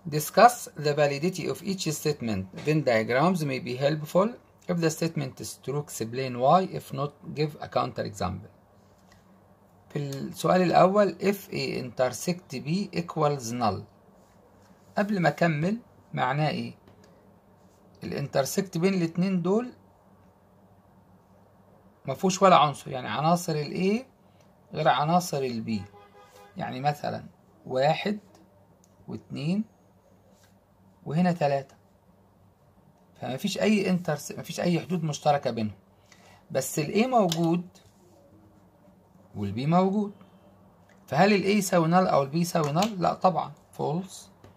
Discuss the validity of each statement. Venn diagrams may be helpful. If the statement is true, explain why. If not, give a counter example. في السؤال الأول if A intersect B equals null. قبل ما أكمل معناه إيه؟ الانترسكت بين الاتنين دول مفهوش ولا عنصر، يعني عناصر ال A غير عناصر ال B. يعني مثلا 1 و2 وهنا 3، فمفيش أي مفيش أي حدود مشتركة بينهم، بس ال A موجود وال B موجود. فهل ال A يساوي null أو ال B يساوي null؟ لا طبعا false.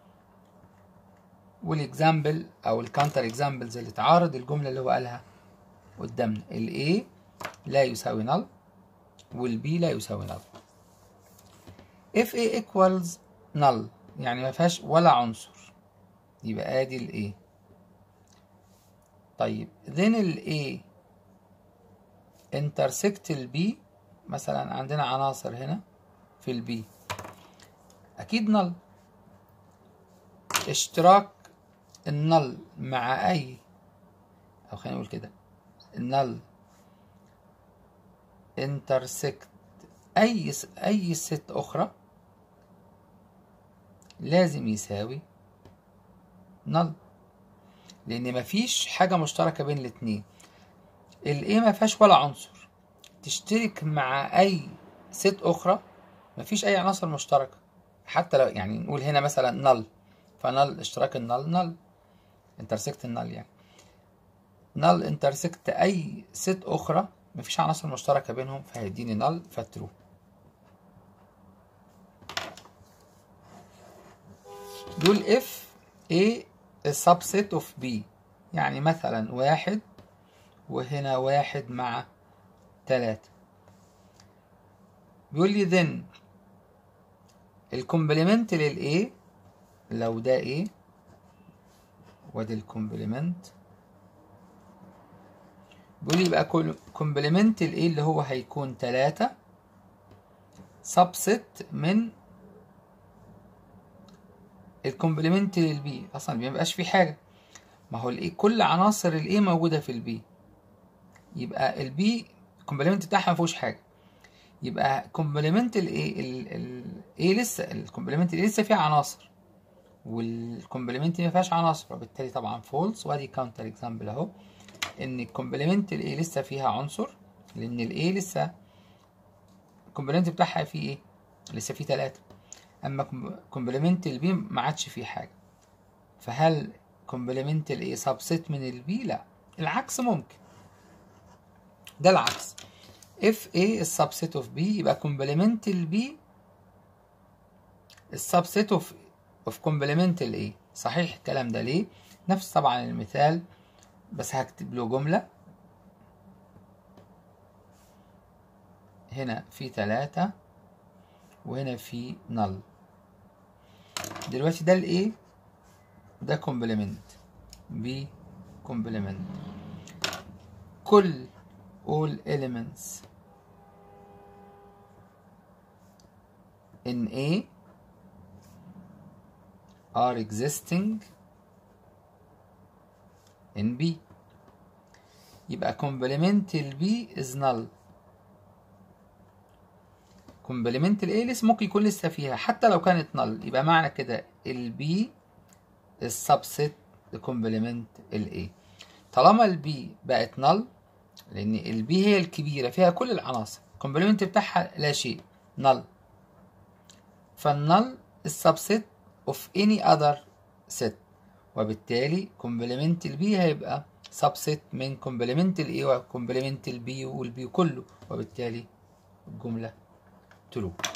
والاكزامبل أو الكاونتر اكزامبلز اللي تعارض الجملة اللي هو قالها قدامنا، ال A لا يساوي null وال B لا يساوي null. if A equals null يعني ما فيهاش ولا عنصر، يبقى ادي ال A. طيب then ال A intersect ال B، مثلا عندنا عناصر هنا في ال B اكيد null. اشتراك النل مع اي، او خلينا نقول كده النل intersect اي ست اخرى لازم يساوي null، لان مفيش حاجة مشتركة بين الاتنين. ال A ما فيهاش ولا عنصر، تشترك مع اي ست اخرى مفيش اي عناصر مشتركة. حتى لو يعني نقول هنا مثلا null، فنل اشتراك النل null intersect النل، يعني null intersect اي ست اخرى مفيش عناصر مشتركة بينهم، فهيديني null فترو. دول if A is subset of B، يعني مثلا 1 وهنا 1 مع 3. بيقول لي then الكومبلمنت لل A، لو ده A وادي الكومبلمنت، بيقول لي يبقى كومبلمنت ال A اللي هو هيكون 3 subset من الكومبلمنت للبي. اصلا مبيبقاش في حاجه، ما هو الايه كل عناصر الايه موجوده في البي، يبقى البي الكومبلمنت بتاعها مفيهوش حاجه. يبقى كومبلمنت الايه لسه الكومبلمنت الايه لسه فيها عناصر، والكومبلمنت ما فيهاش عناصر، وبالتالي طبعا فولس. وادي كاونتر اكزامبل اهو ان الكومبلمنت الايه لسه فيها عنصر، لان الايه لسه الكومبلمنت بتاعها فيه ايه لسه فيه 3. اما كومبلمنت البي ما عادش فيه حاجه. فهل كومبلمنت الاي سبست من البي؟ لا، العكس ممكن. ده العكس. if A is subset of B يبقى كومبلمنت البي السبست of كومبلمنت الاي. صحيح الكلام ده. ليه؟ نفس طبعا المثال، بس هكتب له جمله هنا في 3 وهنا في null. دلوقتي ده الايه ده كومبلمنت بي كومبلمنت. كل all elements in A are existing in B. يبقى كومبلمنت البي is null. كومبلمنت ال A لسه ممكن يكون لسه فيها حتى لو كانت null، يبقى معنى كده ال B السبست لكومبلمنت ال A. طالما ال B بقت null، لأن ال B هي الكبيرة فيها كل العناصر، الكومبلمنت بتاعها لا شيء null، فالnull السبست of any other set، وبالتالي كومبلمنت ال B هيبقى سبست من كومبلمنت ال A وكومبلمنت ال B والبي كله، وبالتالي الجملة true.